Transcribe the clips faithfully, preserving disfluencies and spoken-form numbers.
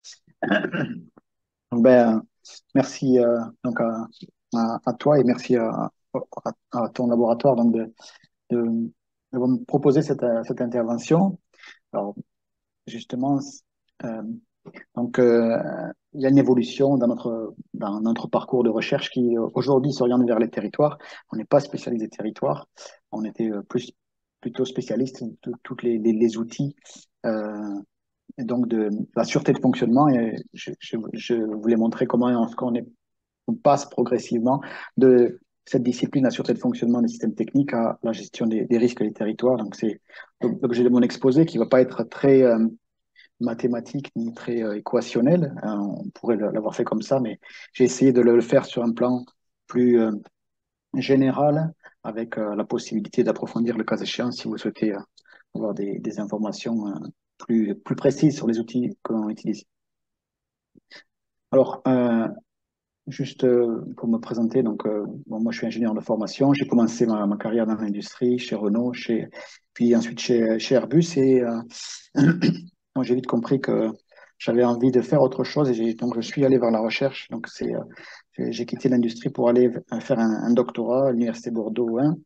Donc, ben, merci euh, donc à, à- à toi et merci à, à- à ton laboratoire donc de, de, de me proposer cette, euh, cette intervention. Alors, justement, euh, donc, euh, il y a une évolution dans notre, dans notre parcours de recherche qui euh, aujourd'hui s'oriente vers les territoires. On n'est pas spécialisé territoire, on était euh, plus, plutôt spécialiste de tous les, les, les outils euh, et donc de la sûreté de fonctionnement. Et je, je, je voulais montrer comment on, on est on passe progressivement de cette discipline, la sûreté de fonctionnement des systèmes techniques, à la gestion des, des risques des territoires. Donc, c'est l'objet de mon exposé qui ne va pas être très euh, mathématique ni très euh, équationnel. Euh, on pourrait l'avoir fait comme ça, mais j'ai essayé de le faire sur un plan plus euh, général, avec euh, la possibilité d'approfondir le cas échéant si vous souhaitez euh, avoir des, des informations euh, plus, plus précises sur les outils que l'on utilise. Alors, euh, juste euh, pour me présenter, donc, euh, bon, moi je suis ingénieur de formation, j'ai commencé ma, ma carrière dans l'industrie, chez Renault, chez, puis ensuite chez, chez Airbus, et euh, moi j'ai vite compris que j'avais envie de faire autre chose, et j'ai- donc je suis allé vers la recherche, donc c'est, euh, j'ai j'ai quitté l'industrie pour aller v- faire un, un doctorat à l'Université Bordeaux un.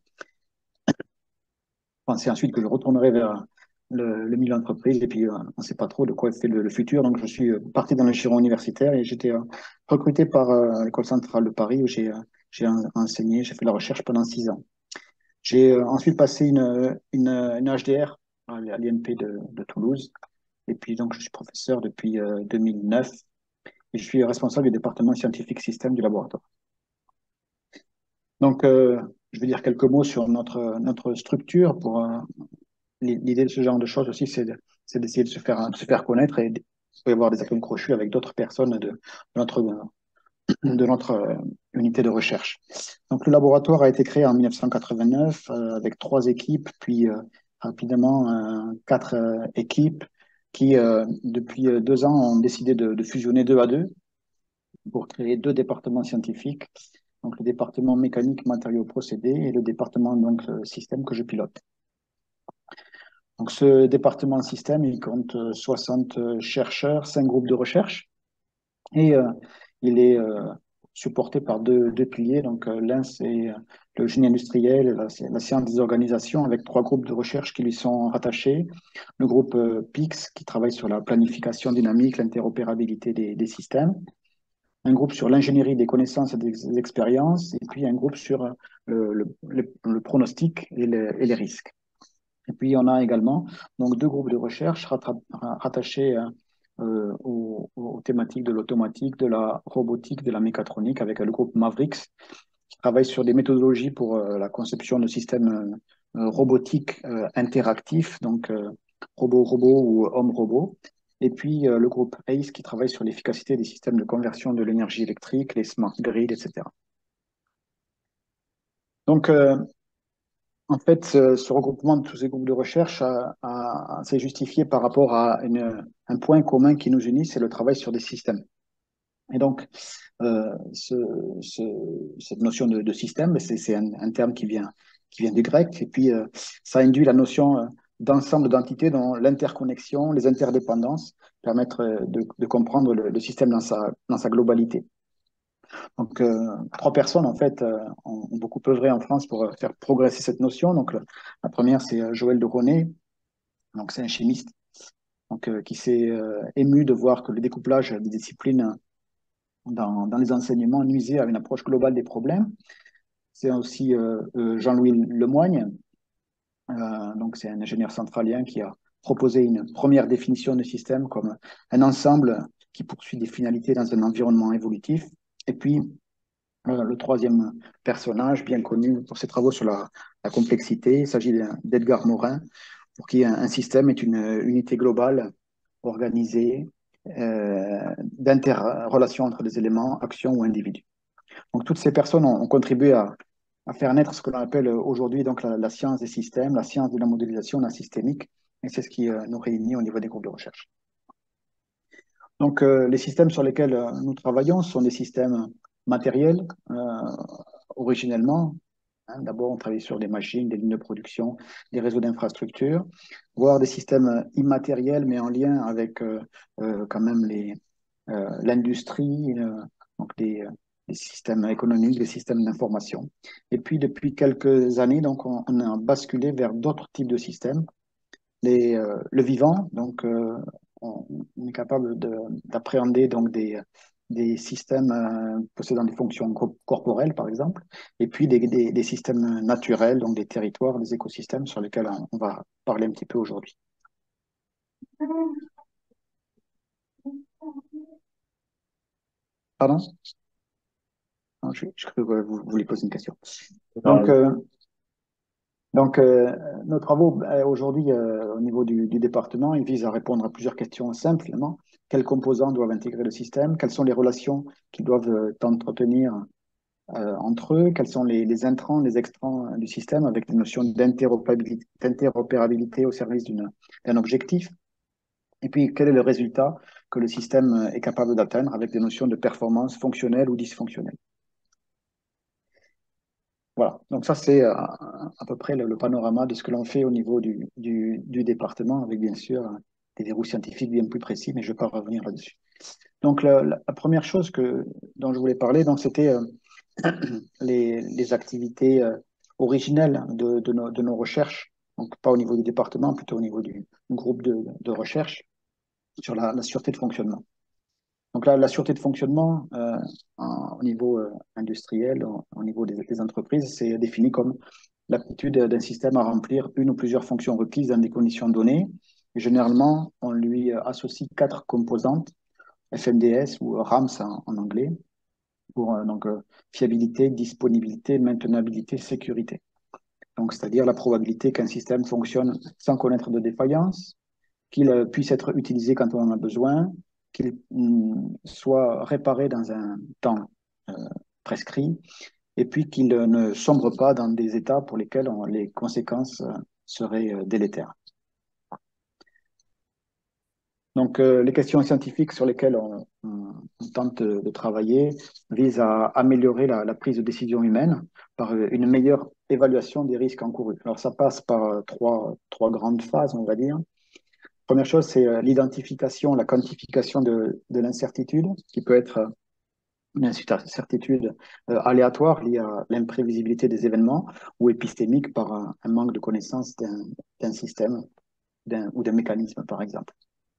Je pensais ensuite que je retournerais vers le, le milieu d'entreprise, et puis euh, on ne sait pas trop de quoi fait le, le futur, donc je suis euh, parti dans le giron universitaire et j'étais euh, recruté par euh, l'École centrale de Paris où j'ai euh, j'ai en- enseigné, j'ai fait de la recherche pendant six ans. J'ai euh, ensuite passé une, une, une H D R à l'I N P de, de Toulouse, et puis donc je suis professeur depuis euh, deux mille neuf et je suis responsable du département scientifique système du laboratoire. Donc, euh, je vais dire quelques mots sur notre, notre structure pour, euh, l'idée de ce genre de choses aussi, c'est de- c'est d'essayer de se faire, de se faire connaître et de- il peut y avoir des atomes crochus avec d'autres personnes de, de notre, de notre euh, unité de recherche. Donc, le laboratoire a été créé en mille neuf cent quatre-vingt-neuf euh, avec trois équipes, puis euh, rapidement euh, quatre euh, équipes qui, euh, depuis euh, deux ans, ont décidé de, de fusionner deux à deux pour créer deux départements scientifiques. Donc, le département mécanique, matériaux, procédés et le département donc, euh, système que je pilote. Donc, ce département système, il compte euh, soixante chercheurs, cinq groupes de recherche, et euh, il est euh, supporté par deux, deux piliers. Donc, euh, l'un, c'est euh, le génie industriel, et la, la science des organisations, avec trois groupes de recherche qui lui sont rattachés. Le groupe euh, P I X, qui travaille sur la planification dynamique, l'interopérabilité des, des systèmes. Un groupe sur l'ingénierie des connaissances et des expériences, et puis un groupe sur euh, le, le, le, le pronostic et, le, et les risques. Et puis, on a également donc, deux groupes de recherche rattra- rattachés euh, aux, aux thématiques de l'automatique, de la robotique, de la mécatronique, avec le groupe Mavrix, qui travaille sur des méthodologies pour euh, la conception de systèmes euh, robotiques euh, interactifs, donc euh, robot-robot ou homme-robot. Et puis, euh, le groupe A C E, qui travaille sur l'efficacité des systèmes de conversion de l'énergie électrique, les smart grids, et cetera. Donc, euh, En fait, ce, ce regroupement de tous ces groupes de recherche a- a- s'est justifié par rapport à une- un point commun qui nous unit, c'est le travail sur des systèmes. Et donc, euh, ce- ce- cette notion de, de système, c'est c'est un, un terme qui vient, qui vient du grec, et puis euh, ça induit la notion euh, d'ensemble d'entités dont l'interconnexion, les interdépendances permettent euh, de, de comprendre le, le système dans sa, dans sa globalité. Donc, euh, trois personnes, en fait, euh, ont, ont beaucoup œuvré en France pour euh, faire progresser cette notion. Donc, le- la première, c'est euh, Joël de Ronet, donc c'est un chimiste, donc, euh, qui s'est euh, ému de voir que le découplage des disciplines dans, dans les enseignements nuisait à une approche globale des problèmes. C'est aussi euh, euh, Jean-Louis Lemoigne, euh, donc c'est un ingénieur centralien qui a proposé une première définition de système comme un ensemble qui poursuit des finalités dans un environnement évolutif. Et puis, Euh, le troisième personnage, bien connu pour ses travaux sur la, la complexité, il s'agit d'Edgar Morin, pour qui un, un système est une unité globale, organisée, euh, d'interrelation entre des éléments, actions ou individus. Donc toutes ces personnes ont, ont contribué à, à faire naître ce que l'on appelle aujourd'hui donc la, la science des systèmes, la science de la modélisation, la systémique, et c'est ce qui euh, nous réunit au niveau des groupes de recherche. Donc, euh, les systèmes sur lesquels euh, nous travaillons sont des systèmes matériels, euh, originellement. Hein. D'abord, on travaille sur des machines, des lignes de production, des réseaux d'infrastructures, voire des systèmes immatériels, mais en lien avec euh, euh, quand même les, euh, l'industrie, euh, donc des, des systèmes économiques, des systèmes d'information. Et puis depuis quelques années, donc on, on a basculé vers d'autres types de systèmes. Les, euh, le vivant, donc euh, on, on est capable de- d'appréhender donc des, des systèmes euh, possédant des fonctions co- corporelles, par exemple, et puis des, des, des systèmes naturels, donc des territoires, des écosystèmes sur lesquels on, on va parler un petit peu aujourd'hui. Pardon? Non, je, je crois que vous, vous voulez poser une question. Donc, euh, donc euh, nos travaux euh, aujourd'hui euh, au niveau du, du département, ils visent à répondre à plusieurs questions simplement. Quels composants doivent intégrer le système? Quelles sont les relations qu'ils doivent euh, entretenir euh, entre eux? Quels sont les, les intrants, les extrants euh, du système avec des notions d'interopérabilité, d'interopérabilité au service d'une, d'un objectif? Et puis, quel est le résultat que le système euh, est capable d'atteindre avec des notions de performance fonctionnelle ou dysfonctionnelle? Voilà, donc ça c'est euh, à peu près le, le panorama de ce que l'on fait au niveau du, du, du département, avec bien sûr euh, des verrous scientifiques bien plus précis, mais je ne vais pas revenir là-dessus. Donc la, la- la première chose que, dont je voulais parler, donc c'était euh, les, les activités euh, originelles de, de nos, de nos recherches, donc pas au niveau du département, plutôt au niveau du, du groupe de, de recherche sur la, la sûreté de fonctionnement. Donc là, la sûreté de fonctionnement euh, en- au niveau euh, industriel, au, au niveau des, des entreprises, c'est défini comme l'aptitude d'un système à remplir une ou plusieurs fonctions requises dans des conditions données. Et généralement, on lui euh, associe quatre composantes, F M D S ou RAMS en, en anglais, pour euh, donc, euh, fiabilité, disponibilité, maintenabilité, sécurité. Donc, c'est-à-dire la probabilité qu'un système fonctionne sans connaître de défaillance, qu'il euh, puisse être utilisé quand on en a besoin, qu'il mm, soit réparé dans un temps euh, prescrit, et puis qu'il euh, ne sombre pas dans des états pour lesquels on- les conséquences euh, seraient euh, délétères. Donc, euh, les questions scientifiques sur lesquelles on, on- on tente de, de travailler visent à améliorer la, la prise de décision humaine par euh, une meilleure évaluation des risques encourus. Alors, ça passe par euh, trois, trois grandes phases, on va dire. Première chose, c'est euh, l'identification, la quantification de, de l'incertitude, qui peut être euh, une incertitude euh, aléatoire liée à l'imprévisibilité des événements ou épistémique par un, un manque de connaissance d'un d'un système d'un- ou d'un mécanisme, par exemple.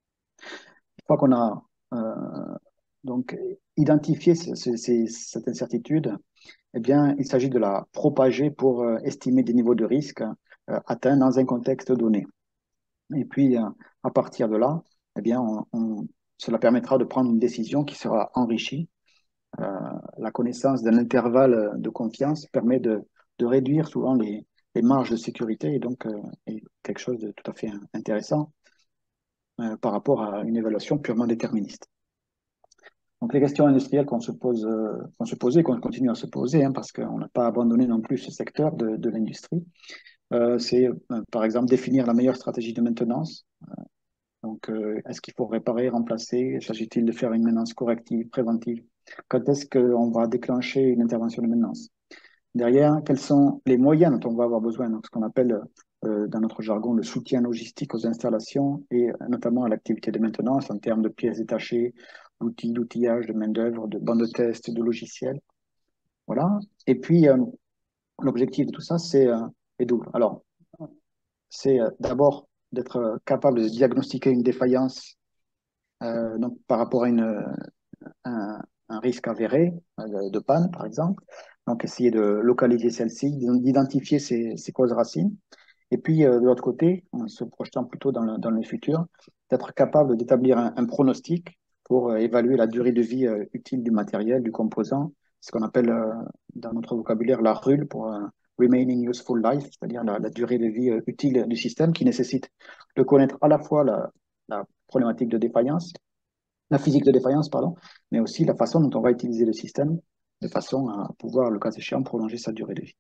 Une fois qu'on a euh, donc identifié ce- ce- ces- cette incertitude, eh bien, il s'agit de la propager pour euh, estimer des niveaux de risque euh, atteints dans un contexte donné. Et puis, euh, à partir de là, eh bien, on- on- cela permettra de prendre une décision qui sera enrichie. Euh, la connaissance d'un intervalle de confiance permet de, de réduire souvent les, les marges de sécurité et donc euh, est quelque chose de tout à fait intéressant euh, par rapport à une évaluation purement déterministe. Donc les questions industrielles qu'on se pose, euh, qu'on se posait, qu'on continue à se poser, hein, parce qu'on n'a pas abandonné non plus ce secteur de, de l'industrie, euh, c'est euh, par exemple définir la meilleure stratégie de maintenance. Donc, euh, est-ce qu'il faut réparer, remplacer? S'agit-il de faire une maintenance corrective, préventive? Quand est-ce qu'on va déclencher une intervention de maintenance? Derrière, quels sont les moyens dont on va avoir besoin? Donc, ce qu'on appelle euh, dans notre jargon le soutien logistique aux installations et euh, notamment à l'activité de maintenance en termes de pièces détachées, d'outils, d'outillage, de main-d'œuvre, de bandes de test, de logiciels. Voilà. Et puis, euh, l'objectif de tout ça, c'est euh, est double. Alors, c'est euh, d'abord d'être euh, capable de diagnostiquer une défaillance euh, donc par rapport à une, un, un risque avéré euh, de panne, par exemple. Donc, essayer de localiser celle-ci, d'identifier ses, ses causes racines. Et puis, euh, de l'autre côté, en se projetant plutôt dans le, dans le futur, d'être capable d'établir un, un pronostic pour euh, évaluer la durée de vie euh, utile du matériel, du composant, ce qu'on appelle euh, dans notre vocabulaire la R U L pour euh, Remaining Useful Life, c'est-à-dire la, la durée de vie euh, utile du système qui nécessite de connaître à la fois la, la problématique de défaillance, la physique de défaillance, pardon, mais aussi la façon dont on va utiliser le système de façon à pouvoir, le cas échéant, prolonger sa durée de vie.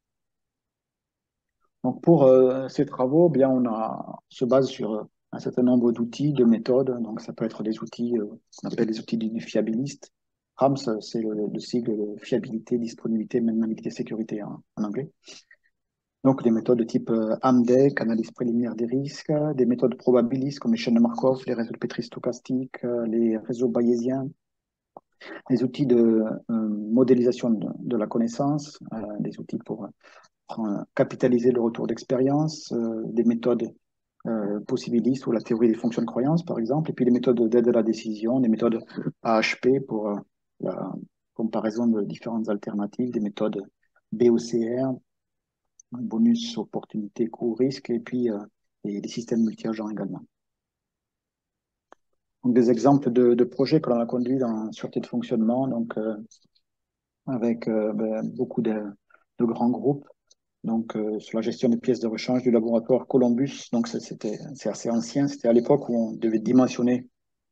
Donc pour euh, ces travaux, eh bien, on, a, on se base sur euh, un certain nombre d'outils, de méthodes. Donc ça peut être des outils euh, qu'on appelle des outils du fiabiliste. RAMS, c'est le, le sigle de fiabilité, disponibilité, maintenabilité, sécurité en, en anglais. Donc, des méthodes de type euh, AMDEC, analyse préliminaire des risques, des méthodes probabilistes comme les chaînes de Markov, les réseaux de Petri stochastiques, euh, les réseaux bayésiens, des outils de euh, modélisation de, de la connaissance, euh, des outils pour euh, capitaliser le retour d'expérience, euh, des méthodes euh, possibilistes ou la théorie des fonctions de croyance, par exemple, et puis les méthodes d'aide à la décision, des méthodes A H P pour euh, la comparaison de différentes alternatives, des méthodes B O C R, bonus, opportunité, coût, risque, et puis euh, et des systèmes multi-agents également. Donc, des exemples de, de projets que l'on a conduits dans sûreté de fonctionnement, donc euh, avec euh, ben, beaucoup de, de grands groupes. Donc, euh, sur la gestion des pièces de rechange du laboratoire Columbus. Donc, ça, c'était, c'est assez ancien. C'était à l'époque où on devait dimensionner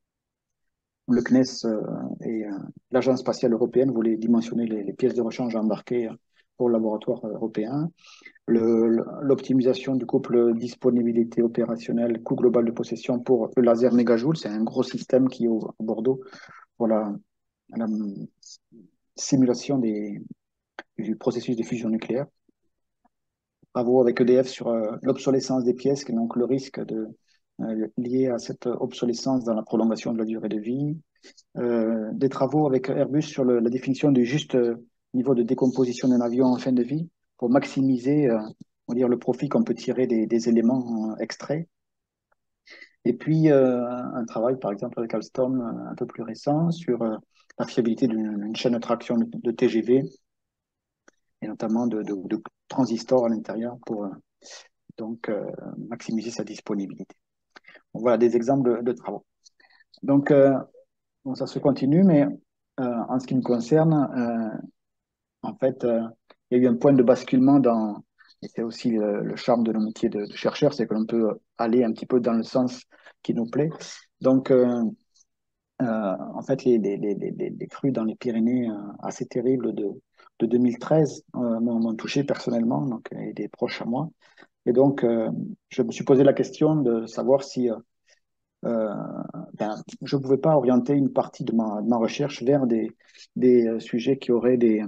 le C N E S euh, et euh, l'Agence spatiale européenne voulaient dimensionner les, les pièces de rechange embarquées pour le laboratoire européen. Le- l'optimisation du couple disponibilité opérationnelle, coût global de possession pour le laser mégajoule. C'est un gros système qui est au, à Bordeaux pour la, la simulation des, du processus de fusion nucléaire. Travaux avec E D F sur euh, l'obsolescence des pièces, et donc le risque de, euh, lié à cette obsolescence dans la prolongation de la durée de vie. Euh, des travaux avec Airbus sur le- la définition du juste euh, niveau de décomposition d'un avion en fin de vie pour maximiser euh, on va dire, le profit qu'on peut tirer des, des éléments euh, extraits. Et puis euh, un travail, par exemple, avec Alstom euh, un peu plus récent sur euh, la fiabilité d'une chaîne de traction de, de T G V et notamment de, de, de transistors à l'intérieur pour euh, donc euh, maximiser sa disponibilité. Donc, voilà des exemples de, de travaux. Donc, euh, bon, ça se continue, mais euh, en ce qui me concerne, euh, en fait, euh, il y a eu un point de basculement dans, et c'est aussi le, le charme de nos métiers de, de chercheur, c'est que l'on peut aller un petit peu dans le sens qui nous plaît. Donc, euh, euh, en fait, les, les, les, les, les crues dans les Pyrénées euh, assez terribles de, de deux mille treize euh, m'ont m'ont touché personnellement, donc, et des proches à moi. Et donc, euh, je me suis posé la question de savoir si euh, euh, ben, je ne pouvais pas orienter une partie de ma, de ma recherche vers des, des euh, sujets qui auraient des,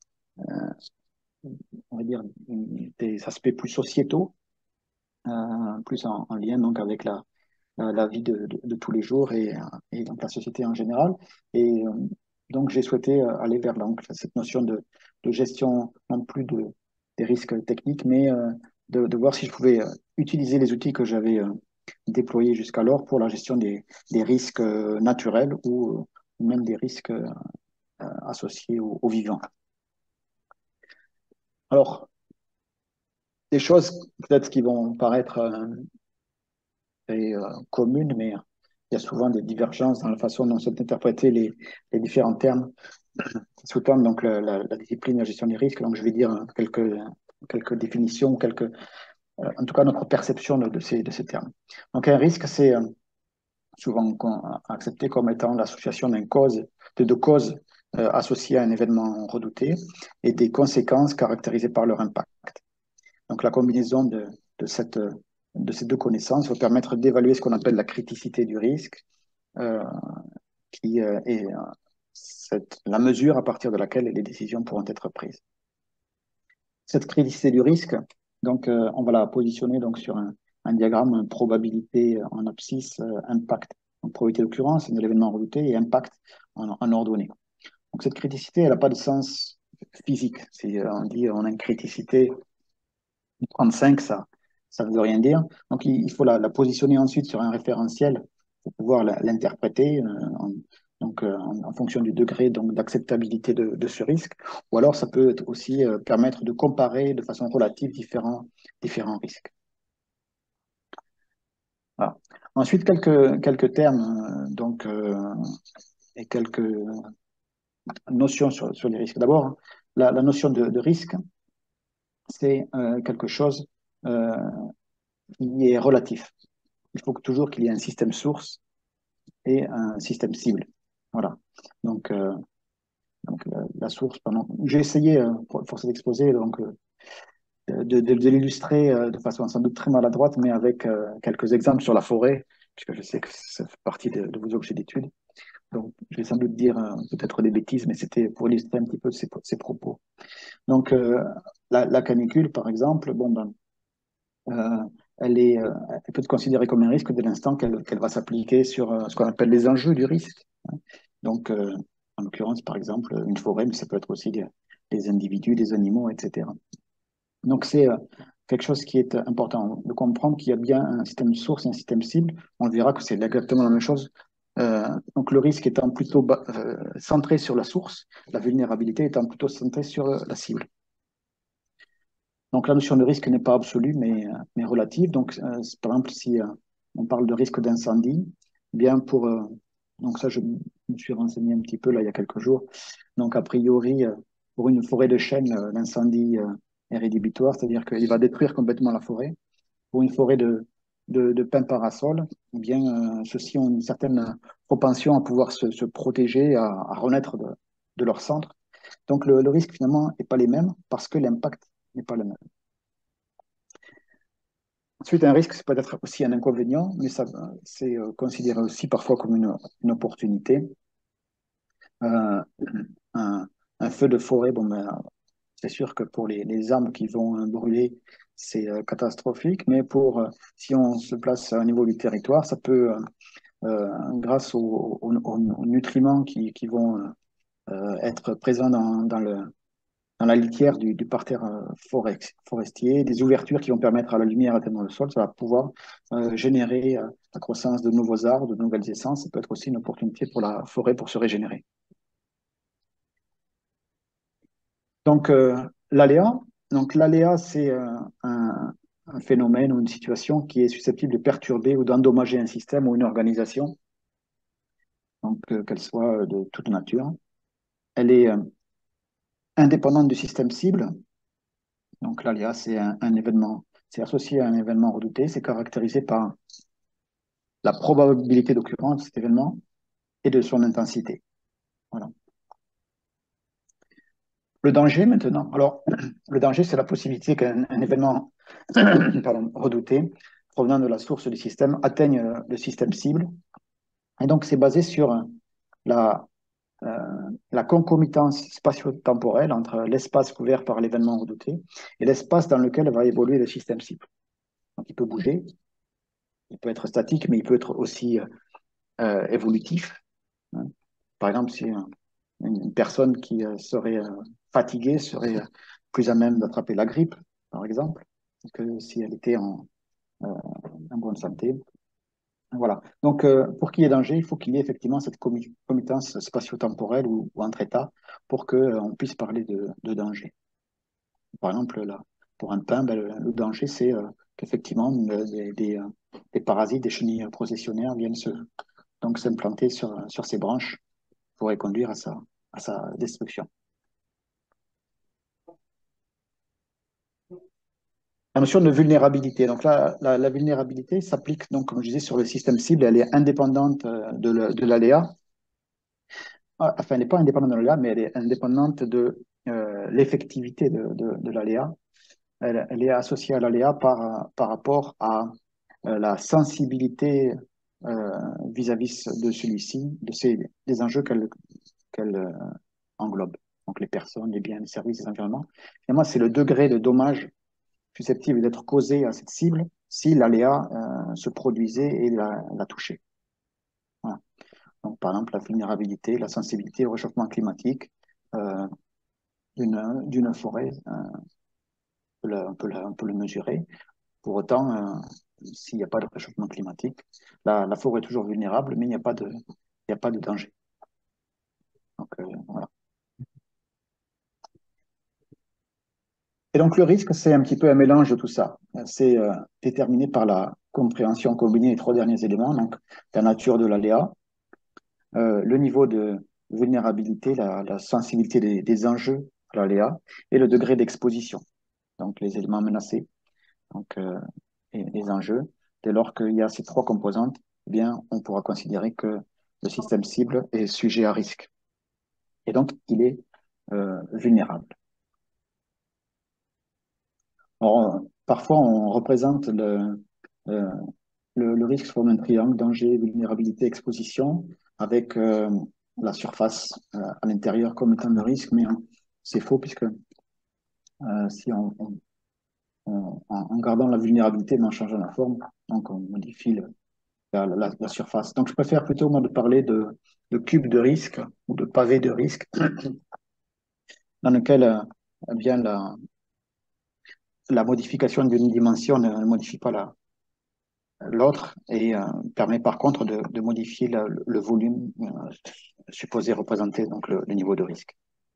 on va dire, des aspects plus sociétaux, euh, plus en, en lien donc avec la, la, la vie de, de, de, tous les jours et, et donc la société en général. Et euh, donc j'ai souhaité euh, aller vers donc, cette notion de, de gestion non plus de, des risques techniques, mais euh, de, de voir si je pouvais euh, utiliser les outils que j'avais euh, déployés jusqu'alors pour la gestion des, des risques euh, naturels ou euh, même des risques euh, associés aux, aux vivants. Alors, des choses peut-être qui vont paraître euh, très euh, communes, mais il y a souvent des divergences dans la façon dont sont interprétés les, les différents termes qui sous-tendent donc la, la, la discipline de la gestion des risques. Donc, je vais dire quelques, quelques définitions, quelques, euh, en tout cas notre perception de, de, ces, de ces termes. Donc, un risque, c'est euh, souvent accepté comme étant l'association d'une cause, de deux causes euh, associées à un événement redouté et des conséquences caractérisées par leur impact. Donc, la combinaison de, de, cette, de ces deux connaissances va permettre d'évaluer ce qu'on appelle la criticité du risque, euh, qui euh, est euh, cette, la mesure à partir de laquelle les décisions pourront être prises. Cette criticité du risque, donc, euh, on va la positionner donc, sur un, un diagramme probabilité en abscisse, euh, impact. Donc, probabilité d'occurrence de l'événement redouté et impact en, en ordonnée. Donc, cette criticité, elle n'a pas de sens physique. Si on dit on a une criticité trente-cinq, ça ça ne veut rien dire. Donc, il, il faut la, la, positionner ensuite sur un référentiel pour pouvoir l'interpréter euh, en, donc, euh, en, en, fonction du degré d'acceptabilité de, de, ce risque. Ou alors, ça peut aussi euh, permettre de comparer de façon relative différents, différents risques. Voilà. Ensuite, quelques, quelques termes euh, donc, euh, et quelques notions sur, sur les risques. D'abord, la, la, notion de, de risque, c'est euh, quelque chose euh, qui est relatif. Il faut que, toujours qu'il y ait un système source et un système cible. Voilà. Donc, euh, donc la, la, source, pendant... j'ai essayé, euh, pour force d'exposer, donc euh, de, de, de l'illustrer euh, de façon sans doute très maladroite, mais avec euh, quelques exemples sur la forêt, puisque je sais que ça fait partie de, de vos objets d'étude. Donc, je vais sans doute dire euh, peut-être des bêtises, mais c'était pour illustrer un petit peu ces, ces propos. Donc, euh, la, la canicule, par exemple, bon, ben, euh, elle est, euh, elle peut être considérée comme un risque dès l'instant qu'elle qu'elle va s'appliquer sur euh, ce qu'on appelle les enjeux du risque. Hein. Donc, euh, en l'occurrence, par exemple, une forêt, mais ça peut être aussi des, des individus, des animaux, et cetera. Donc, c'est euh, quelque chose qui est important de comprendre qu'il y a bien un système source et un système cible. On verra que c'est exactement la même chose. Euh, donc, le risque étant plutôt bas- euh, centré sur la source, la vulnérabilité étant plutôt centrée sur euh, la cible. Donc la notion de risque n'est pas absolue, mais, euh, mais relative. Donc, euh, par exemple, si euh, on parle de risque d'incendie, bien pour... euh, donc ça, je me suis renseigné un petit peu là il y a quelques jours. Donc a priori, euh, pour une forêt de chênes, euh, l'incendie euh, est rédhibitoire, c'est-à-dire qu'il va détruire complètement la forêt. Pour une forêt de, de, de pins parasol, eh bien, euh, ceux-ci ont une certaine propension à pouvoir se, se protéger, à, à renaître de, de leur centre. Donc le, le risque finalement n'est pas les mêmes parce que l'impact n'est pas le même. Ensuite, un risque, c'est peut-être aussi un inconvénient, mais ça, c'est euh, considéré aussi parfois comme une, une opportunité. Euh, un, un feu de forêt, bon, ben, c'est sûr que pour les, les arbres qui vont euh, brûler, c'est euh, catastrophique, mais pour, euh, si on se place au niveau du territoire, ça peut, euh, euh, grâce aux, aux- aux nutriments qui, qui vont euh, être présents dans, dans le, dans la litière du, du parterre euh, forest- forestier, des ouvertures qui vont permettre à la lumière d'atteindre le sol, ça va pouvoir euh, générer euh, la croissance de nouveaux arbres, de nouvelles essences. Ça peut être aussi une opportunité pour la forêt pour se régénérer. Donc, euh, l'aléa, donc l'aléa, c'est euh, un, un phénomène ou une situation qui est susceptible de perturber ou d'endommager un système ou une organisation, donc euh, qu'elle soit euh, de toute nature. Elle est euh, indépendante du système cible. Donc, l'aléa, c'est un, un événement, c'est associé à un événement redouté, c'est caractérisé par la probabilité d'occurrence de cet événement et de son intensité. Voilà. Le danger maintenant. Alors, le danger, c'est la possibilité qu'un un événement pardon, redouté provenant de la source du système atteigne euh, le système cible. Et donc, c'est basé sur la, euh, la concomitance spatio-temporelle entre l'espace couvert par l'événement redouté et l'espace dans lequel va évoluer le système cible. Donc, il peut bouger, il peut être statique, mais il peut être aussi euh, évolutif. Hein. Par exemple, si euh, une personne qui euh, serait euh, fatiguée serait euh, plus à même d'attraper la grippe, par exemple, que si elle était en, euh, en bonne santé. Voilà. Donc, euh, pour qu'il y ait danger, il faut qu'il y ait effectivement cette commu- commutation spatio-temporelle ou, ou entre états pour qu'on puisse parler de, de danger. Par exemple, là, pour un pain, ben, le, le danger, c'est euh, qu'effectivement, le- des, des, euh, des parasites, des chenilles processionnaires viennent se, donc s'implanter sur, sur ces branches pourrait conduire à sa, à sa destruction. La notion de vulnérabilité. Donc là, la, la vulnérabilité s'applique, donc, comme je disais, sur le système cible. Elle est indépendante euh, de, le- de l'aléa. Ah, enfin, elle n'est pas indépendante de l'aléa, mais elle est indépendante de euh, l'effectivité de, de, de l'aléa. Elle, elle est associée à l'aléa par, par rapport à euh, la sensibilité euh, vis-à-vis de celui-ci, de ces, des enjeux qu'elle qu'elle euh, englobe. Donc les personnes, les biens, les services, les environnements. Finalement, c'est le degré de dommage susceptible d'être causé à cette cible si l'aléa euh, se produisait et la, la touchait. Voilà. Donc, par exemple, la vulnérabilité, la sensibilité au réchauffement climatique euh, d'une d'une forêt, euh, on, peut le, on, peut le, on, peut le, mesurer. Pour autant, euh, s'il n'y a pas de réchauffement climatique, la, la, forêt est toujours vulnérable, mais il n'y a, pas de, il n'y a pas de danger. Donc, euh, voilà. Et donc, le risque, c'est un petit peu un mélange de tout ça. C'est euh, déterminé par la compréhension combinée des trois derniers éléments, donc la nature de l'aléa, euh, le niveau de vulnérabilité, la, la sensibilité des, des enjeux à l'aléa et le degré d'exposition, donc les éléments menacés donc, euh, et les enjeux. Dès lors qu'il y a ces trois composantes, eh bien, on pourra considérer que le système cible est sujet à risque et donc il est euh, vulnérable. Alors, parfois, on représente le, euh, le, le risque sous forme d'un triangle, danger, vulnérabilité, exposition, avec euh, la surface euh, à l'intérieur comme étant le risque, mais hein, c'est faux puisque euh, si on, on- on- en, en gardant la vulnérabilité mais en changeant la forme, donc on modifie le- la, la- la surface. Donc je préfère plutôt moi de parler de, de cube de risque ou de pavé de risque dans lequel euh, eh bien la, la modification d'une dimension ne, ne modifie pas la, l'autre et euh, permet par contre de, de modifier la- le volume euh, supposé représenter donc le, le niveau de risque.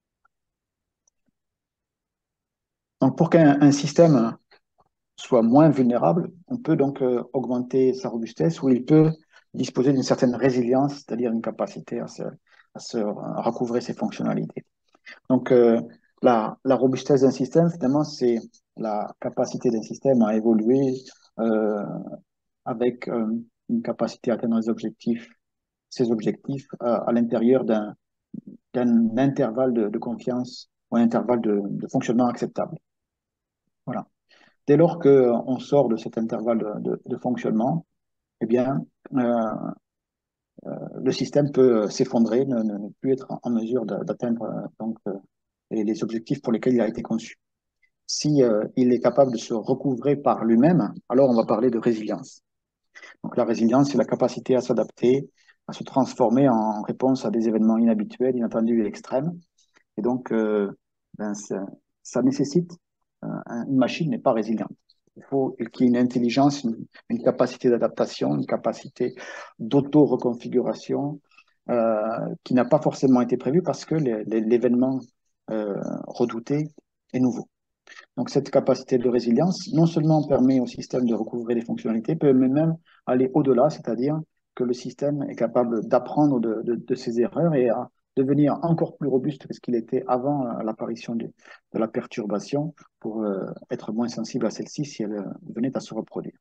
Donc pour qu'un un système soit moins vulnérable, on peut donc euh, augmenter sa robustesse ou il peut disposer d'une certaine résilience, c'est-à-dire une capacité à se, à se à recouvrer ses fonctionnalités. Donc euh, la, la robustesse d'un système, finalement, c'est la capacité d'un système à évoluer euh, avec euh, une capacité à atteindre les objectifs, ses objectifs euh, à l'intérieur d'un d'un intervalle de, de confiance ou un intervalle de, de fonctionnement acceptable. Voilà. Dès lors qu'on sort de cet intervalle de, de, de fonctionnement, eh bien, euh, le système peut s'effondrer, ne, ne, ne plus être en mesure d'atteindre euh, donc euh, les objectifs pour lesquels il a été conçu. Si euh, il est capable de se recouvrer par lui-même, alors on va parler de résilience. Donc la résilience, c'est la capacité à s'adapter, à se transformer en réponse à des événements inhabituels, inattendus et extrêmes. Et donc, euh, ben, ça, ça nécessite, euh, une machine n'est pas résiliente. Il faut qu'il y ait une intelligence, une, une capacité d'adaptation, une capacité d'auto-reconfiguration euh, qui n'a pas forcément été prévue parce que l'événement euh, redouté est nouveau. Donc, cette capacité de résilience, non seulement permet au système de recouvrer les fonctionnalités, peut même aller au-delà, c'est-à-dire que le système est capable d'apprendre de, de, de, ses erreurs et à devenir encore plus robuste que ce qu'il était avant l'apparition de, de, la perturbation pour euh, être moins sensible à celle-ci si elle venait à se reproduire.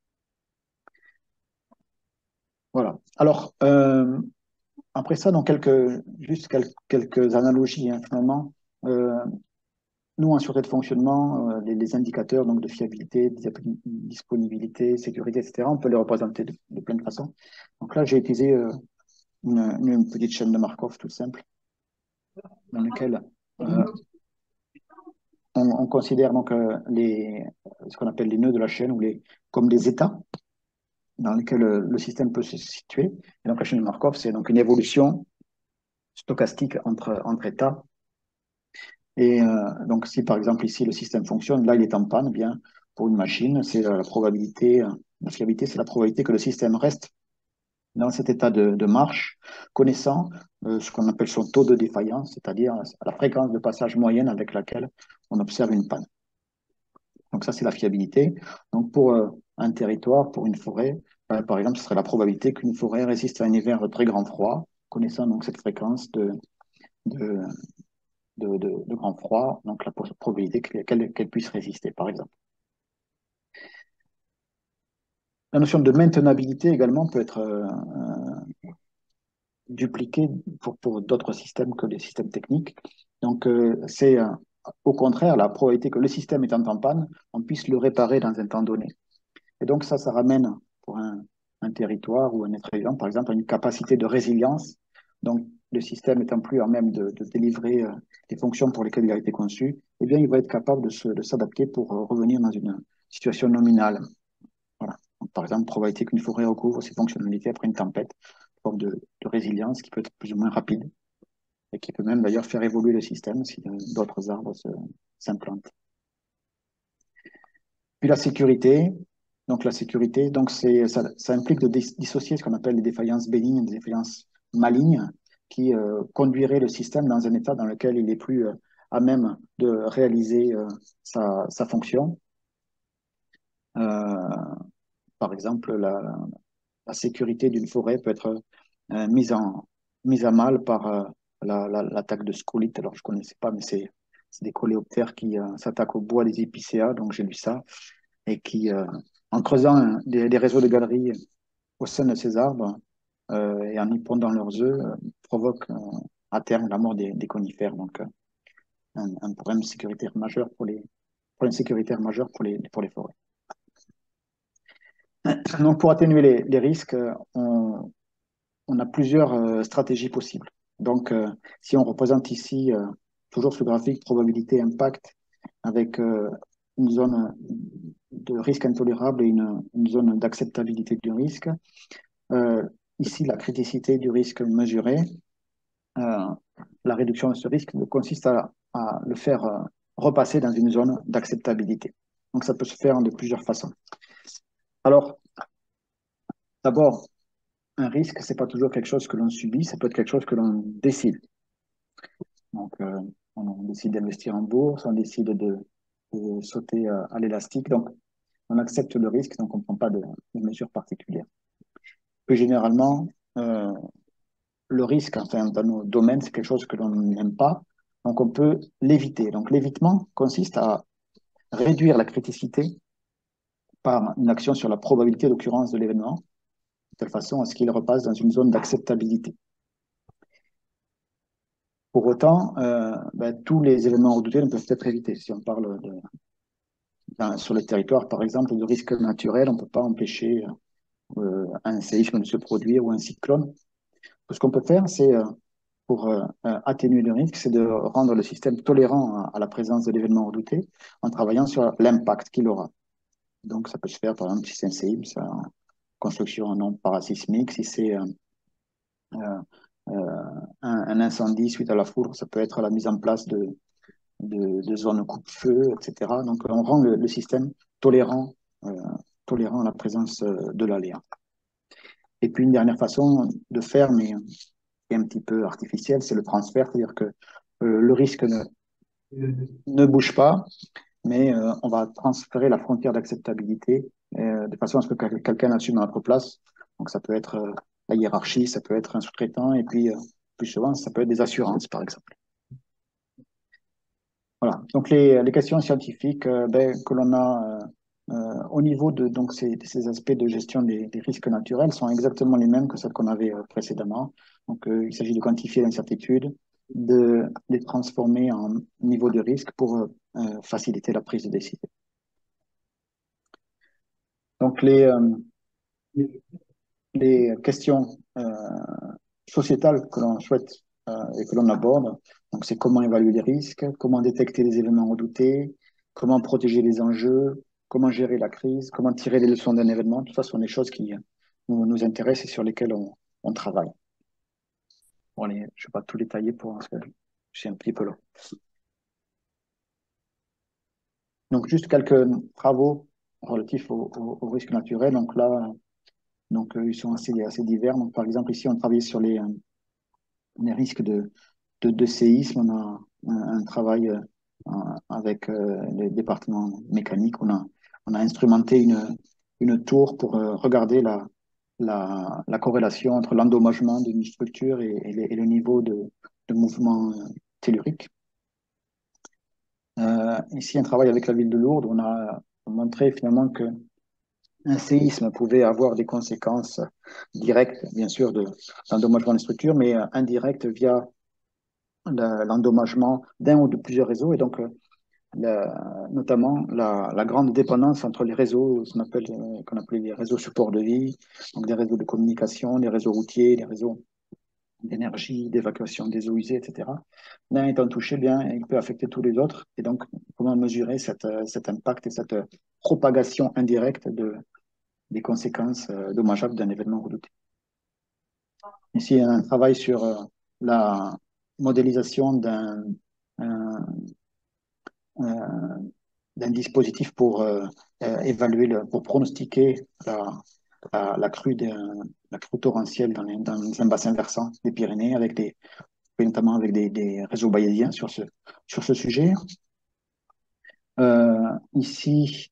Voilà. Alors, euh, après ça, donc quelques, juste quelques, quelques analogies, hein, finalement. Euh, Nous, en sûreté de fonctionnement, euh, les, les indicateurs donc, de fiabilité, disponibilité, sécurité, et cetera, on peut les représenter de, de plein de façons. Donc là, j'ai utilisé euh, une, une petite chaîne de Markov toute simple, dans laquelle euh, on, on considère donc euh, les, ce qu'on appelle les nœuds de la chaîne ou les, comme des états dans lesquels euh, le système peut se situer. Et donc la chaîne de Markov, c'est donc une évolution stochastique entre, entre états. Et euh, donc, si par exemple ici le système fonctionne, là il est en panne, eh bien pour une machine, c'est la probabilité, la fiabilité, c'est la probabilité que le système reste dans cet état de, de marche, connaissant euh, ce qu'on appelle son taux de défaillance, c'est-à-dire la fréquence de passage moyenne avec laquelle on observe une panne. Donc ça, c'est la fiabilité. Donc pour euh, un territoire, pour une forêt, euh, par exemple, ce serait la probabilité qu'une forêt résiste à un hiver de très grand froid, connaissant donc cette fréquence de, de, de, de, de grand froid, donc la probabilité qu'elle qu'elle puisse résister, par exemple. La notion de maintenabilité également peut être euh, dupliquée pour, pour d'autres systèmes que les systèmes techniques. Donc, euh, c'est euh, au contraire la probabilité que le système étant en panne, on puisse le réparer dans un temps donné. Et donc, ça, ça ramène pour un, un territoire ou un être vivant, par exemple, à une capacité de résilience. Donc, le système étant plus en même de, de délivrer euh, les fonctions pour lesquelles il a été conçu, eh bien, il va être capable de, se, de s'adapter pour euh, revenir dans une situation nominale. Voilà. Donc, par exemple, probabilité qu'une forêt recouvre ses fonctionnalités après une tempête, forme de, de résilience qui peut être plus ou moins rapide et qui peut même d'ailleurs faire évoluer le système si euh, d'autres arbres se, s'implantent. Puis la sécurité. Donc la sécurité, donc c'est, ça, ça implique de dis- dissocier ce qu'on appelle les défaillances bénignes des défaillances malignes qui euh, conduiraient le système dans un état dans lequel il est plus euh, à même de réaliser euh, sa, sa fonction. Euh, Par exemple, la, la sécurité d'une forêt peut être euh, mise en, mise à mal par euh, la, la, l'attaque de scolytes. Alors, je ne connaissais pas, mais c'est, c'est des coléoptères qui euh, s'attaquent au bois des épicéas, donc j'ai lu ça, et qui, euh, en creusant hein, des, des réseaux de galeries au sein de ces arbres euh, et en y pondant leurs œufs, euh, provoquent euh, à terme la mort des, des conifères. Donc, euh, un, un problème sécuritaire majeur pour les, problème sécuritaire majeur pour les, pour les forêts. Donc, pour atténuer les, les risques, on, on a plusieurs euh, stratégies possibles. Donc, euh, si on représente ici, euh, toujours ce graphique probabilité impact, avec euh, une zone de risque intolérable et une, une zone d'acceptabilité du risque. Euh, ici, la criticité du risque mesuré, euh, la réduction de ce risque consiste à, à le faire euh, repasser dans une zone d'acceptabilité. Donc, ça peut se faire de plusieurs façons. Alors, d'abord, un risque, c'est pas toujours quelque chose que l'on subit, ça peut être quelque chose que l'on décide. Donc, euh, on décide d'investir en bourse, on décide de, de sauter à, à l'élastique. Donc, on accepte le risque, donc on ne prend pas de, de mesures particulières. Plus généralement, euh, le risque, enfin, dans nos domaines, c'est quelque chose que l'on n'aime pas, donc on peut l'éviter. Donc, l'évitement consiste à réduire la criticité par une action sur la probabilité d'occurrence de l'événement, de telle façon à ce qu'il repasse dans une zone d'acceptabilité. Pour autant, euh, ben, tous les événements redoutés ne peuvent être évités. Si on parle de, ben, sur les territoires, par exemple, de risques naturels, on ne peut pas empêcher euh, un séisme de se produire ou un cyclone. Tout ce qu'on peut faire, c'est euh, pour euh, atténuer le risque, c'est de rendre le système tolérant à, à la présence de l'événement redouté en travaillant sur l'impact qu'il aura. Donc, ça peut se faire, par exemple, si c'est un séisme, en construction non parasismique, si c'est euh, euh, un, un, incendie suite à la foudre, ça peut être la mise en place de, de, de zones coupe-feu, et cetera. Donc, on rend le, le système tolérant, euh, tolérant à la présence de l'aléa. Et puis, une dernière façon de faire, mais qui est un petit peu artificielle, c'est le transfert, c'est-à-dire que euh, le risque ne, ne bouge pas, mais euh, on va transférer la frontière d'acceptabilité euh, de façon à ce que quelqu'un assume à notre place. Donc, ça peut être euh, la hiérarchie, ça peut être un sous-traitant, et puis, euh, plus souvent, ça peut être des assurances, par exemple. Voilà. Donc, les, les questions scientifiques euh, ben, que l'on a euh, euh, au niveau de donc, ces, ces aspects de gestion des, des risques naturels sont exactement les mêmes que celles qu'on avait euh, précédemment. Donc, euh, il s'agit de quantifier l'incertitude, de les transformer en niveau de risque pour euh, euh, faciliter la prise de décision. Donc, les, euh, les questions euh, sociétales que l'on souhaite euh, et que l'on aborde, donc c'est comment évaluer les risques, comment détecter les événements redoutés, comment protéger les enjeux, comment gérer la crise, comment tirer les leçons d'un événement. Tout ça sont des choses qui nous, nous intéressent et sur lesquelles on, on travaille. Bon, allez, je ne vais pas tout détailler pour parce que je suis un petit peu long. Donc, juste quelques travaux relatifs aux au, au risques naturels. Donc là, donc, euh, ils sont assez, assez divers. Donc, par exemple, ici, on travaille sur les, euh, les risques de, de, de séisme. On a un, un travail euh, avec euh, les départements mécaniques. On a, on a instrumenté une, une tour pour euh, regarder la, la, la corrélation entre l'endommagement d'une structure et, et, les- et le niveau de, de mouvement euh, tellurique. Euh, ici, un travail avec la ville de Lourdes. On a montré finalement que un séisme pouvait avoir des conséquences directes, bien sûr, de l'endommagement des structures, mais euh, indirectes via l'endommagement d'un ou de plusieurs réseaux, et donc euh, la- notamment la, la grande dépendance entre les réseaux, ce qu'on appelle, euh, qu'on appelle les réseaux support de vie, donc des réseaux de communication, les réseaux routiers, les réseaux d'énergie, d'évacuation des eaux usées, et cetera. L'un étant touché, bien, il peut affecter tous les autres. Et donc, comment mesurer cette, euh, cet impact et cette propagation indirecte de, des conséquences euh, dommageables d'un événement redouté. Ici, un travail sur euh, la modélisation d'un un, un, d'un dispositif pour euh, euh, évaluer, le, pour pronostiquer la, la, la crue, de, la crue torrentielle dans, les, dans un bassin versant des Pyrénées, avec des, notamment avec des, des réseaux bayésiens sur ce, sur ce sujet. Euh, ici,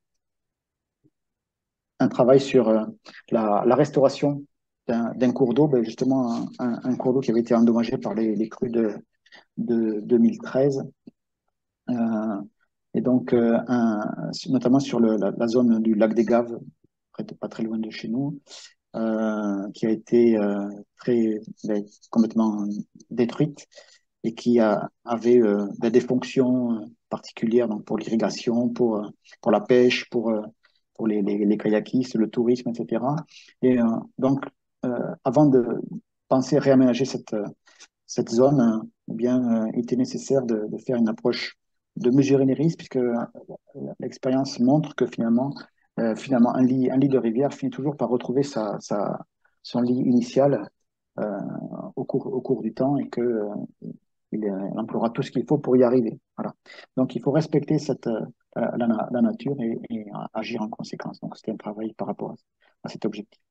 un travail sur euh, la, la, restauration d'un cours d'eau, ben justement un, un, un, cours d'eau qui avait été endommagé par les, les crues de, de deux mille treize. Euh, et donc, euh, un, notamment sur le, la, la, zone du lac des Gaves, pas très loin de chez nous, euh, qui a été euh, très, ben, complètement détruite et qui a, avait euh, ben, des fonctions particulières donc pour l'irrigation, pour, euh, pour la pêche, pour, euh, pour les, les, les kayakistes, le tourisme, et cetera. Et euh, donc, euh, avant de penser réaménager cette, cette zone, eh bien, euh, il était nécessaire de, de faire une approche de mesurer les risques, puisque l'expérience montre que finalement, euh, finalement un lit, un lit de rivière finit toujours par retrouver sa, sa, son lit initial euh, au cours, au cours du temps et que, euh, il, euh, il emploiera tout ce qu'il faut pour y arriver. Voilà. Donc, il faut respecter cette, euh, la, la- la nature et, et agir en conséquence. Donc, c'était un travail par rapport à, à cet objectif.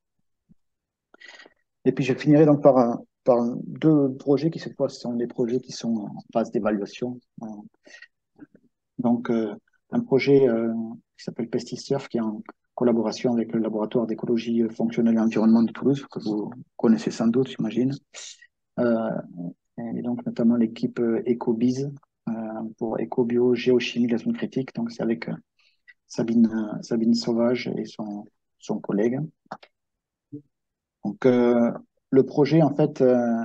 Et puis, je finirai donc par, un- par un- deux projets qui, cette fois, sont des projets qui sont en phase d'évaluation. Euh, Donc, euh, un projet euh, qui s'appelle PestiSurf, qui est en collaboration avec le laboratoire d'écologie fonctionnelle et environnement de Toulouse, que vous connaissez sans doute, j'imagine. Euh, et donc, notamment l'équipe euh, EcoBiz euh, pour éco-bio, géochimie de la zone critique. Donc, c'est avec euh, Sabine, euh, Sabine Sauvage et son, son collègue. Donc, euh, le projet, en fait, euh,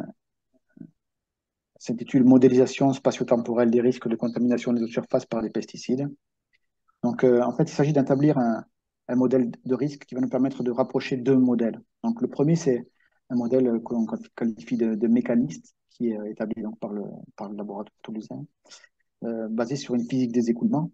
s'intitule Modélisation spatio-temporelle des risques de contamination des eaux de surface par les pesticides. Donc, euh, en fait, il s'agit d'établir un, un modèle de risque qui va nous permettre de rapprocher deux modèles. Donc, le premier, c'est un modèle que l'on qualifie de, de mécaniste, qui est euh, établi donc, par le, par le laboratoire toulousain, euh, basé sur une physique des écoulements.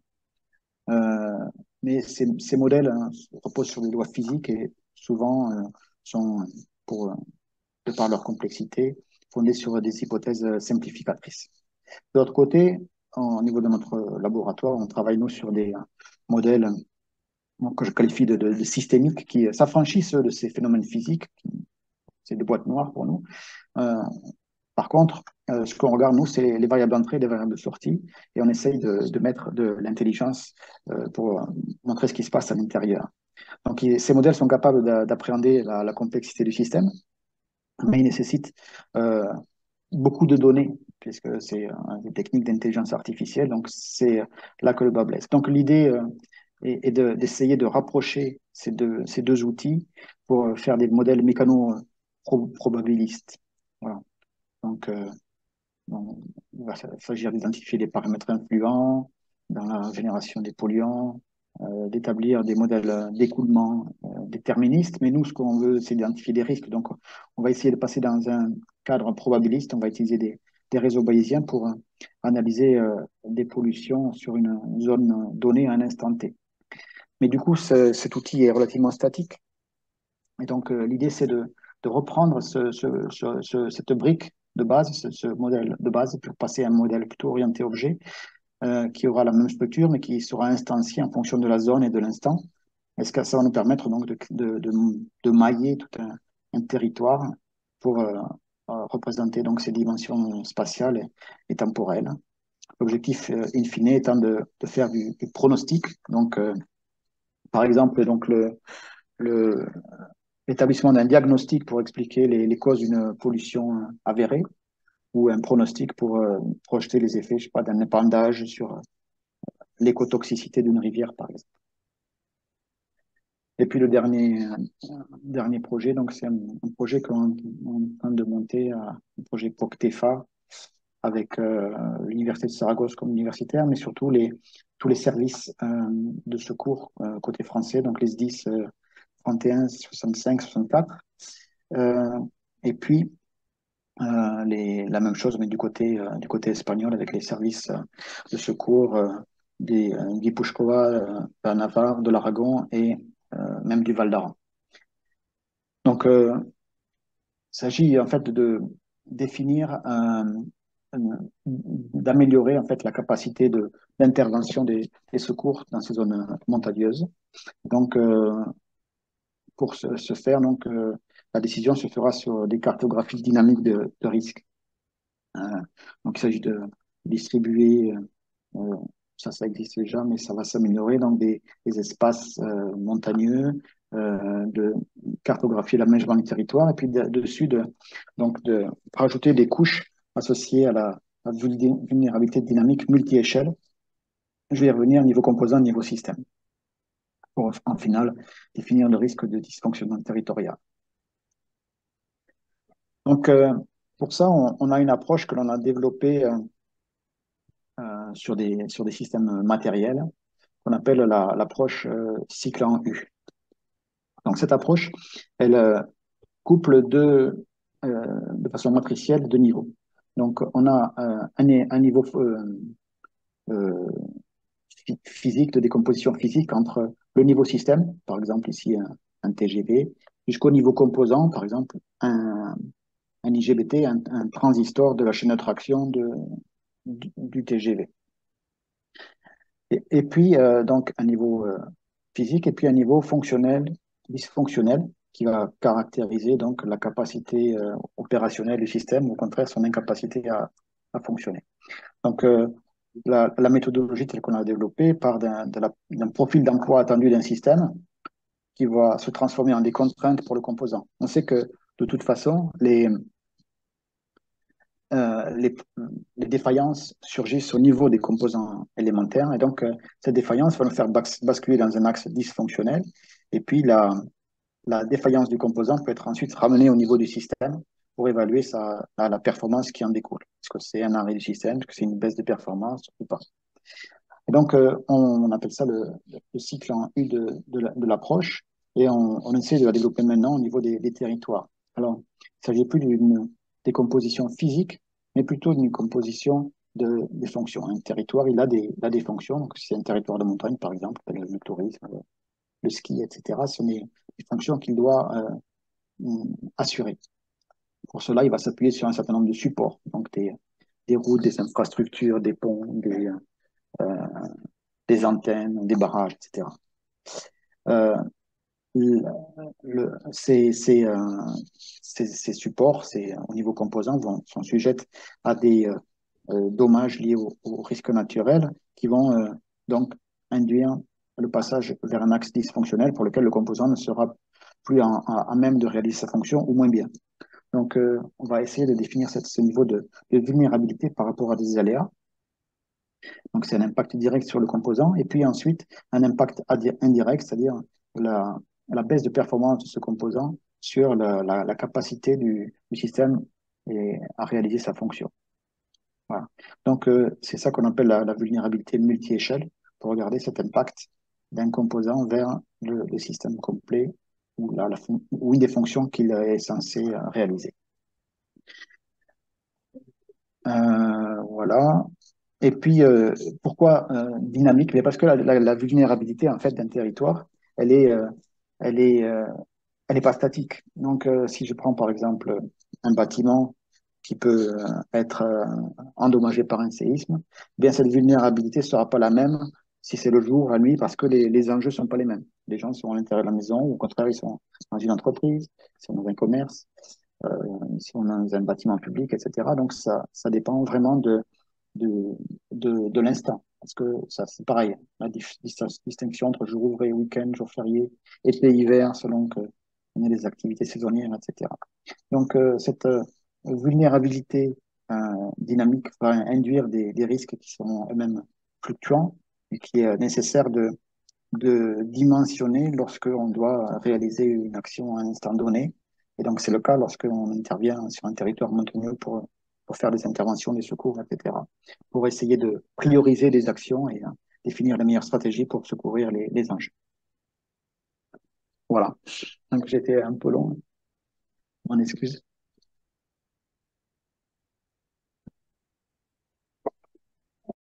Euh, mais ces, ces modèles hein, reposent sur des lois physiques et souvent euh, sont, pour, de par leur complexité, fondés sur des hypothèses euh, simplificatrices. De l'autre côté, au niveau de notre laboratoire, on travaille nous sur des euh, modèles donc, que je qualifie de, de, de systémiques qui s'affranchissent de ces phénomènes physiques. C'est des boîtes noires pour nous. Euh, Par contre, euh, ce qu'on regarde, nous, c'est les, les variables d'entrée et les variables de sortie, et on essaye de, de mettre de l'intelligence euh, pour montrer ce qui se passe à l'intérieur. Donc, il- ces modèles sont capables d'a- d'appréhender la, la complexité du système, mais ils nécessitent euh, beaucoup de données, puisque c'est euh, des techniques d'intelligence artificielle, donc c'est là que le bas blesse. Donc, l'idée euh, est, est de- d'essayer de rapprocher ces deux, ces deux outils pour faire des modèles mécano-probabilistes. Voilà. Donc, euh, Donc, il va s'agir d'identifier les paramètres influents dans la génération des polluants, euh, d'établir des modèles d'écoulement euh, déterministes. Mais nous, ce qu'on veut, c'est d'identifier des risques. Donc, on va essayer de passer dans un cadre probabiliste. On va utiliser des, des réseaux bayésiens pour euh, analyser euh, des pollutions sur une zone donnée à un instant T. Mais du coup, ce- cet outil est relativement statique. Et donc, euh, l'idée, c'est de, de reprendre ce, ce- ce- ce- cette brique de base, ce, ce modèle de base, pour passer à un modèle plutôt orienté objet, euh, qui aura la même structure, mais qui sera instancié en fonction de la zone et de l'instant. Est-ce que ça va nous permettre donc de, de, de, de mailler tout un, un territoire pour euh, euh, représenter donc ces dimensions spatiales et, et temporelles. L'objectif, euh, in fine, étant de, de faire du, du pronostic. Donc, euh, par exemple, donc le, le, l'établissement d'un diagnostic pour expliquer les, les causes d'une pollution euh, avérée ou un pronostic pour euh, projeter les effets, je sais pas, d'un épandage sur euh, l'écotoxicité d'une rivière, par exemple. Et puis le dernier, euh, dernier projet, donc c'est un, un projet qu'on est en train de monter, euh, un projet POCTEFA avec euh, l'Université de Saragosse comme universitaire, mais surtout les, tous les services euh, de secours euh, côté français, donc les S D I S euh, trente et un, soixante-cinq, soixante-quatre. Euh, et puis, Euh, les, la même chose, mais du côté, euh, du côté espagnol, avec les services euh, de secours euh, des euh, Guipúzcoa, euh, de la Navarre, de l'Aragon et euh, même du Val d'Aran. Donc, euh, il s'agit en fait de définir, un- un- d'améliorer en fait la capacité de d'intervention des, des secours dans ces zones montagneuses. Donc, euh, pour ce, ce faire, donc, euh, la décision se fera sur des cartographies dynamiques de, de risque. Euh, donc, il s'agit de distribuer, euh, ça, ça existe déjà, mais ça va s'améliorer dans des, des espaces euh, montagneux, euh, de cartographier l'aménagement du territoire et puis de- dessus de, donc de rajouter des couches associées à la, la vulnérabilité dynamique multi-échelle. Je vais y revenir niveau composant, niveau système, pour en final définir le risque de dysfonctionnement territorial. Donc, euh, pour ça, on, on, a une approche que l'on a développée euh, euh, sur, des, sur des systèmes matériels qu'on appelle la, l'approche euh, cycle en U. Donc cette approche, elle euh, couple deux, euh, de façon matricielle deux niveaux. Donc on a euh, un, un niveau euh, euh, physique, de décomposition physique entre le niveau système, par exemple ici un, un T G V, jusqu'au niveau composant, par exemple un, un I G B T, un, un transistor de la chaîne de traction de, du, du T G V. Et, et puis, euh, donc, un niveau euh, physique et puis un niveau fonctionnel, dysfonctionnel, qui va caractériser donc la capacité euh, opérationnelle du système, ou au contraire son incapacité à, à fonctionner. Donc, euh, la, la, méthodologie telle qu'on a développée part d'un profil d'emploi attendu d'un système qui va se transformer en des contraintes pour le composant. On sait que de toute façon, les, euh, les, les, défaillances surgissent au niveau des composants élémentaires et donc euh, cette défaillance va nous faire bas basculer dans un axe dysfonctionnel et puis la, la défaillance du composant peut être ensuite ramenée au niveau du système pour évaluer sa, la, la performance qui en découle. Est-ce que c'est un arrêt du système, est-ce que c'est une baisse de performance ou pas. Et donc, euh, on, on, appelle ça le, le cycle en U de, de l'approche et on, on, essaie de la développer maintenant au niveau des, des territoires. Alors, il ne s'agit plus d'une décomposition physique, mais plutôt d'une composition de, des fonctions. Un territoire, il a des, il a des fonctions. Donc, si c'est un territoire de montagne, par exemple, le, le tourisme, le, le, ski, et cetera, ce sont des, des fonctions qu'il doit euh, assurer. Pour cela, il va s'appuyer sur un certain nombre de supports, donc des, des routes, des infrastructures, des ponts, des, euh, des antennes, des barrages, et cetera. Euh, le, le, ces, ces, euh, ces, ces, supports, ces, au niveau composant, vont, sont sujets à des euh, dommages liés au, au risque naturel qui vont euh, donc induire le passage vers un axe dysfonctionnel pour lequel le composant ne sera plus en, à, à même de réaliser sa fonction ou moins bien. Donc, euh, on va essayer de définir cette, ce niveau de, de vulnérabilité par rapport à des aléas. Donc, c'est un impact direct sur le composant. Et puis ensuite, un impact indirect, c'est-à-dire la, la baisse de performance de ce composant sur la, la, la capacité du, du système et, à réaliser sa fonction. Voilà. Donc, euh, c'est ça qu'on appelle la, la vulnérabilité multi-échelle pour regarder cet impact d'un composant vers le, le système complet ou, la, la ou une des fonctions qu'il est censé réaliser. Euh, voilà. Et puis, euh, pourquoi euh, dynamique? Mais parce que la, la, la vulnérabilité en fait d'un territoire, elle est, euh, elle est, euh, elle est pas statique. Donc, euh, si je prends par exemple un bâtiment qui peut euh, être euh, endommagé par un séisme, eh bien cette vulnérabilité sera pas la même si c'est le jour, la nuit, parce que les, les enjeux sont pas les mêmes. Les gens sont à l'intérieur de la maison, ou au contraire, ils sont dans une entreprise, ils sont dans un commerce, euh, si on est dans un bâtiment public, et cetera. Donc, ça, ça dépend vraiment de de, de, de l'instant. Parce que ça, c'est pareil, la distinction entre jour ouvré, week-end, jour férié, été, hiver, selon que on ait des activités saisonnières, et cetera. Donc, euh, cette euh, vulnérabilité euh, dynamique va induire des, des risques qui sont eux-mêmes fluctuants et qui est nécessaire de, de dimensionner lorsque on doit réaliser une action à un instant donné. Et donc, c'est le cas lorsqu'on intervient sur un territoire montagneux pour, pour faire des interventions, des secours, et cetera, pour essayer de prioriser les actions et hein, définir la meilleure stratégie pour secourir les, les enjeux. Voilà. Donc, j'étais un peu long. Mon excuse.